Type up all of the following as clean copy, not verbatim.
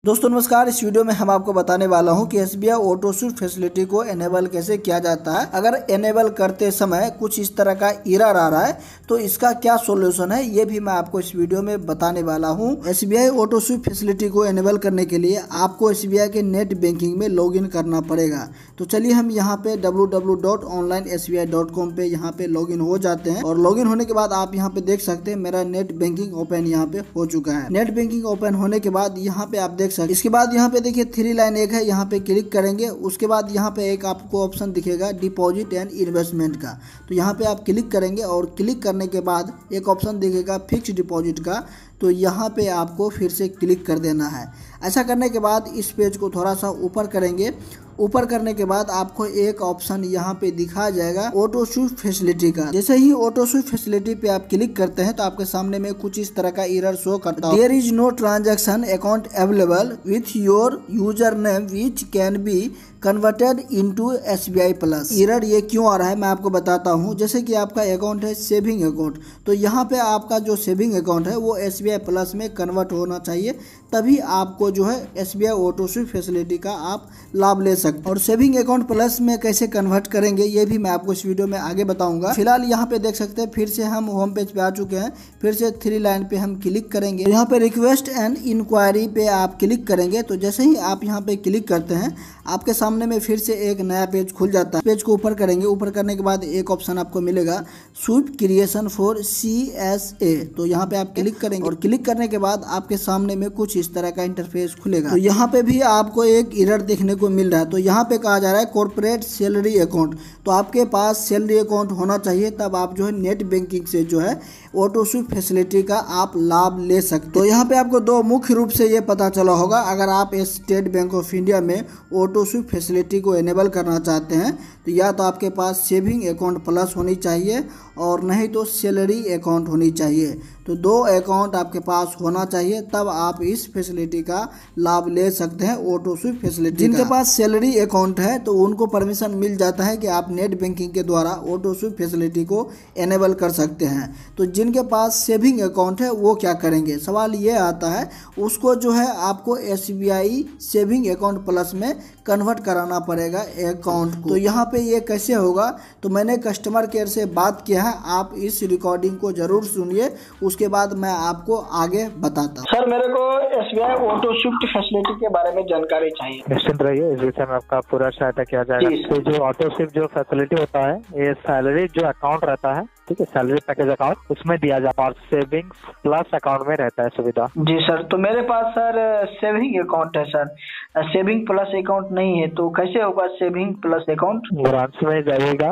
दोस्तों नमस्कार। इस वीडियो में हम आपको बताने वाला हूं कि SBI ऑटो स्विप फैसिलिटी को एनेबल कैसे किया जाता है। अगर एनेबल करते समय कुछ इस तरह का एरर आ रहा है तो इसका क्या सॉल्यूशन है, ये भी मैं आपको इस वीडियो में बताने वाला हूं। SBI ऑटो स्विप फैसिलिटी को एनेबल करने के लिए आपको SBI के नेट बैंकिंग में लॉगिन करना पड़ेगा। तो चलिए हम यहाँ पे www.onlinesbi.com पे यहाँ पे लॉगिन हो जाते हैं और लॉगिन होने के बाद आप यहाँ पे देख सकते हैं मेरा नेट बैंकिंग ओपन यहाँ पे हो चुका है। नेट बैंकिंग ओपन होने के बाद यहाँ पे आप देख सकते हैं, इसके बाद यहाँ पे देखिए 3 लाइन एक है, यहाँ पे क्लिक करेंगे। उसके बाद यहाँ पे एक आपको ऑप्शन दिखेगा डिपॉजिट एंड इन्वेस्टमेंट का, तो यहाँ पे आप क्लिक करेंगे और क्लिक करने के बाद एक ऑप्शन दिखेगा फिक्स डिपॉजिट का, तो यहाँ पे आपको फिर से क्लिक कर देना है। ऐसा करने के बाद इस पेज को थोड़ा सा ऊपर करेंगे। ऊपर करने के बाद आपको एक ऑप्शन यहाँ पे दिखा जाएगा ऑटो स्विप फैसिलिटी का। जैसे ही ऑटो स्विप फैसिलिटी पे आप क्लिक करते हैं तो आपके सामने में कुछ इस तरह का एरर शो करता है। There is no transaction account available with your user name which can be converted into SBI plus. Error ये क्यों आ रहा है मैं आपको बताता हूँ। जैसे कि आपका अकाउंट है सेविंग अकाउंट, तो यहाँ पे आपका जो सेविंग अकाउंट है वो SBI प्लस में कन्वर्ट होना चाहिए, तभी आपको जो है SBI ऑटो स्विप फैसिलिटी का आप लाभ ले सकते हैं। और सेविंग अकाउंट प्लस में कैसे कन्वर्ट करेंगे ये भी मैं आपको इस वीडियो में आगे बताऊंगा। फिलहाल यहाँ पे देख सकते हैं फिर से हम होम पेज पे आ चुके हैं। फिर से 3 लाइन पे हम क्लिक करेंगे। यहाँ पे रिक्वेस्ट एंड इंक्वायरी पे आप क्लिक करेंगे। तो जैसे ही आप यहाँ पे क्लिक करते हैं आपके सामने में फिर से एक नया पेज खुल जाता है। पेज को ऊपर करेंगे। ऊपर करने के बाद एक ऑप्शन आपको मिलेगा स्विप क्रिएशन फॉर CSA, तो यहाँ पे आप क्लिक करेंगे और क्लिक करने के बाद आपके सामने में कुछ इस तरह का इंटरफेस खुलेगा। तो यहाँ पे भी आपको एक एरर देखने को मिल रहा है। तो यहाँ पे कहा जा रहा है कॉर्पोरेट सैलरी अकाउंट, तो आपके पास सैलरी अकाउंट होना चाहिए, तब आप जो है नेट बैंकिंग से जो है ऑटो स्विप फैसिलिटी का आप लाभ ले सकते। तो यहाँ पे आपको दो मुख्य रूप से ये पता चला होगा। अगर आप स्टेट बैंक ऑफ इंडिया में ऑटो स्विप फैसिलिटी को एनेबल करना चाहते हैं तो या तो आपके पास सेविंग अकाउंट प्लस होनी चाहिए और नहीं तो सैलरी अकाउंट होनी चाहिए। तो 2 अकाउंट आपके पास होना चाहिए, तब आप इस फैसिलिटी का लाभ ले सकते हैं ऑटो स्विप फैसिलिटी। जिनके पास सैलरी अकाउंट है तो उनको परमिशन मिल जाता है कि आप नेट बैंकिंग के द्वारा ऑटो स्विप फैसिलिटी को एनेबल कर सकते हैं। तो जिनके पास सेविंग अकाउंट है वो क्या करेंगे, सवाल ये आता है। उसको जो है आपको SBI सेविंग अकाउंट प्लस में कन्वर्ट कराना पड़ेगा अकाउंट को। तो यहाँ पे ये कैसे होगा, तो मैंने कस्टमर केयर से बात किया है, आप इस रिकॉर्डिंग को जरूर सुनिए, उसके बाद मैं आपको आगे बताता हूँ। सर मेरे को SBI ऑटो स्विफ्ट फैसिलिटी के बारे में जानकारी चाहिए। निश्चिंत रहिए, इस विषय में आपका पूरा सहायता किया जाएगा। तो जो ऑटो स्विफ्ट जो फैसिलिटी होता है ये सैलरी जो अकाउंट रहता है, ठीक है, सैलरी पैकेज अकाउंट, उसमें दिया जाता है और सेविंग्स प्लस अकाउंट में रहता है सुविधा। जी सर, तो मेरे पास सर सेविंग अकाउंट है सर, सेविंग प्लस अकाउंट नहीं है, तो कैसे होगा सेविंग प्लस अकाउंट? ब्रांच में जाइएगा,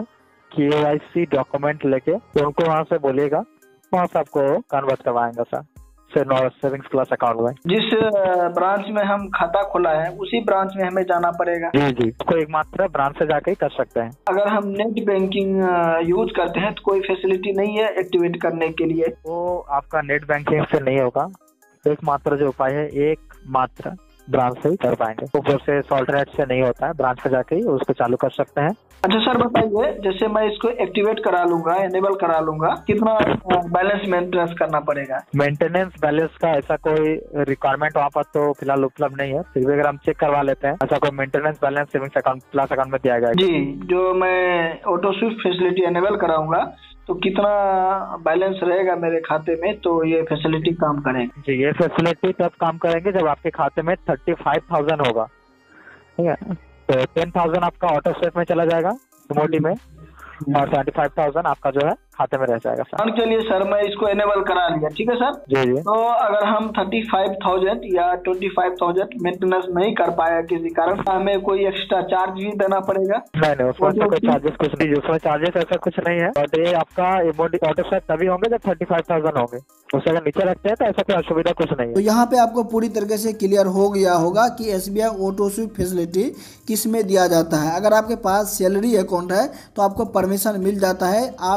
KYC डॉक्यूमेंट लेके उनको वहाँ से बोलिएगा, वहाँ से आपको कन्वर्ट करवाएंगे सर सेविंग्स प्लस अकाउंट में। जिस ब्रांच में हम खाता खोला है उसी ब्रांच में हमें जाना पड़ेगा? जी जी, कोई एकमात्र ब्रांच से जाके ही कर सकते हैं। अगर हम नेट बैंकिंग यूज करते हैं तो कोई फैसिलिटी नहीं है एक्टिवेट करने के लिए? वो आपका नेट बैंकिंग से नहीं होगा, एकमात्र जो उपाय है एक मात्र ब्रांच से ही कर पाएंगे। ऊपर से सॉल्टनेट से नहीं होता है, ब्रांच पे जाके ही उसको चालू कर सकते हैं। अच्छा सर बताइए, जैसे मैं इसको एक्टिवेट करा लूंगा, एनेबल करा लूंगा, कितना बैलेंस मेंटेनेंस करना पड़ेगा? मेंटेनेंस बैलेंस का ऐसा कोई रिक्वायरमेंट वहाँ पर तो फिलहाल उपलब्ध नहीं है, फिर भी अगर हम चेक करवा लेते हैं, ऐसा कोई maintenance balance savings account plus account में दिया गया है। जी, जो मैं ऑटो स्विफ्ट फैसिलिटी एनेबल कराऊंगा तो कितना बैलेंस रहेगा मेरे खाते में, तो ये फैसिलिटी काम करेगा? जी, ये फैसिलिटी तब काम करेंगे जब आपके खाते में 35,000 होगा, ठीक है। तो 10,000 आपका ऑटो स्विफ्ट में चला जाएगा मोटी में और 25,000 आपका जो है खाते में रह जाएगा सर। के लिए सर मैं इसको एनेबल करा लिया, ठीक है सर। जी जी। तो अगर हम 35,000 या 25,000 मेंटेनेंस नहीं कर पाया किसी कारण, हमें कोई एक्स्ट्रा चार्ज भी देना पड़ेगा? नहीं, उसमें तो कोई चार्जेस कुछ नहीं, उसमें चार्जेस ऐसा कुछ नहीं है। और ये आपका ऑटो स्विफ्ट तभी होंगे जब 35,000 होंगे, उससे अगर नीचे रखते हैं तो ऐसा कोई असुविधा कुछ नहीं है। तो यहाँ पे आपको पूरी तरीके से क्लियर हो गया होगा कि SBI ऑटो स्विप फैसिलिटी किस में दिया जाता है। अगर आपके पास सैलरी अकाउंट है तो आपको परमिशन मिल जाता है, आप नेट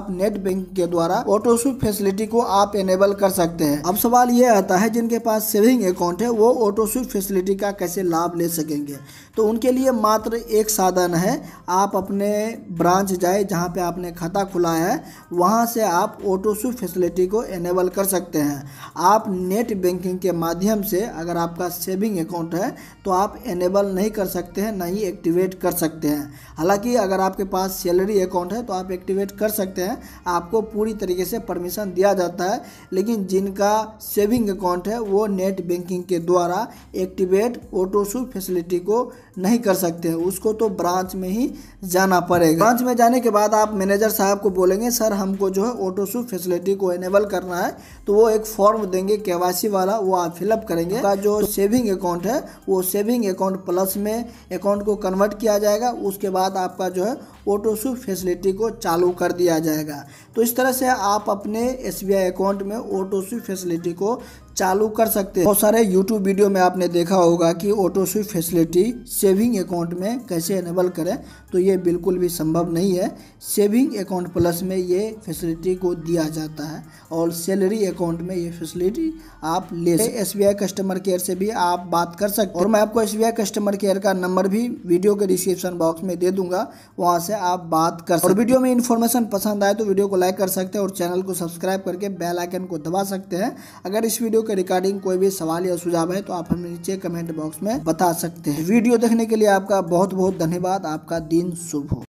बैंकिंग के द्वारा ऑटो स्वीप फैसिलिटी को आप एनेबल कर सकते हैं। अब सवाल ये आता है जिनके पास सेविंग अकाउंट है वो ऑटो स्वीप फैसिलिटी का कैसे लाभ ले सकेंगे। तो उनके लिए मात्र एक साधन है, आप अपने ब्रांच जाए जहाँ पे आपने खाता खुलाया है, वहाँ से आप ऑटो स्वीप फैसिलिटी को एनेबल कर सकते हैं। आप नेट बैंकिंग के माध्यम से अगर आपका सेविंग अकाउंट है तो आप एनेबल नहीं कर सकते हैं, ना ही एक्टिवेट कर सकते हैं। हालांकि अगर आपके पास सैलरी अकाउंट है तो आप एक्टिवेट कर सकते हैं, आपको पूरी तरीके से परमिशन दिया जाता है। लेकिन जिनका सेविंग अकाउंट है वो नेट बैंकिंग के द्वारा एक्टिवेट ऑटो स्वीप फैसिलिटी को नहीं कर सकते हैं, उसको तो ब्रांच में ही जाना पड़ेगा। ब्रांच में जाने के बाद आप मैनेजर साहब को बोलेंगे सर हमको जो है ऑटो स्वीप फैसिलिटी को एनेबल करना है, तो वो एक फॉर्म देंगे केवाईसी वाला, वो आप फिलअप करेंगे। का जो सेविंग अकाउंट है वो सेविंग अकाउंट प्लस में अकाउंट को कन्वर्ट किया जाएगा, उसके बाद आपका जो है ऑटो स्वीप फैसिलिटी को चालू कर दिया जाएगा। तो इस तरह से आप अपने SBI अकाउंट में ऑटो स्वीप फैसिलिटी को चालू कर सकते हैं। बहुत सारे YouTube वीडियो में आपने देखा होगा कि auto sweep facility saving account में कैसे एनेबल करें, तो ये बिल्कुल भी संभव नहीं है। सेविंग अकाउंट प्लस में ये फैसिलिटी को दिया जाता है और सैलरी अकाउंट में ये फैसिलिटी आप ले सकते। SBI कस्टमर केयर से भी आप बात कर सकते हैं और मैं आपको SBI कस्टमर केयर का नंबर भी वीडियो के डिस्क्रिप्शन बॉक्स में दे दूंगा, वहाँ से आप बात कर सकते हैं। और वीडियो में इन्फॉर्मेशन पसंद आए तो वीडियो को लाइक कर सकते हैं और चैनल को सब्सक्राइब करके बेल आइकन को दबा सकते हैं। अगर इस वीडियो के रिगार्डिंग कोई भी सवाल या सुझाव है तो आप हमें नीचे कमेंट बॉक्स में बता सकते हैं। वीडियो देखने के लिए आपका बहुत बहुत धन्यवाद। आपका दिन शुभ हो।